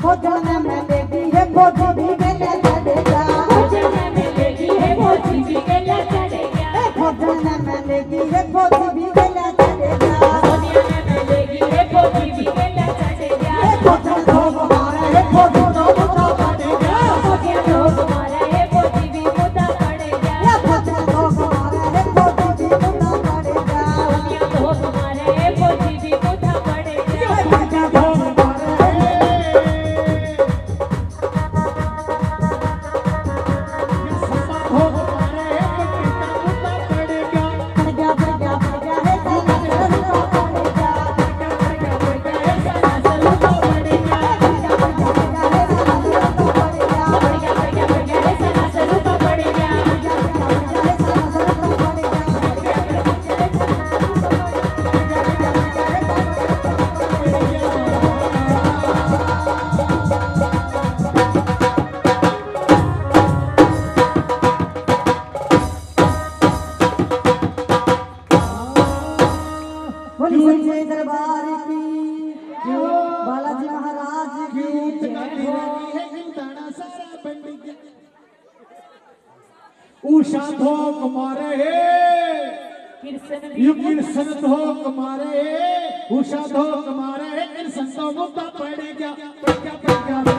भोजन में लेगी है भोजी भी गले चढ़ेगा भोजन में लेगी है भोजी भी गले चढ़ेगा भोजन में लेगी है भोजी भी गले चढ़ेगा भोजन में लेगी है भोजी भी गले चढ़ेगा भोजन भोग मारे है भोजी तो मुद्दा पड़ेगा भोजन भोग मारे है भोजी भी मुद्दा पड़ेगा भोजन भोग मारे है भोजी भी मुद्दा पड़ेगा भोजन भोग मारे है भोजी भी मुद्दा पड़ेगा भोजन भोग दरबार की बालाजी महाराज की उषा धोक मारे कृष्ण धोक मारे उषा धोक मारे कृष्ण तो मुद्दा पड़ गया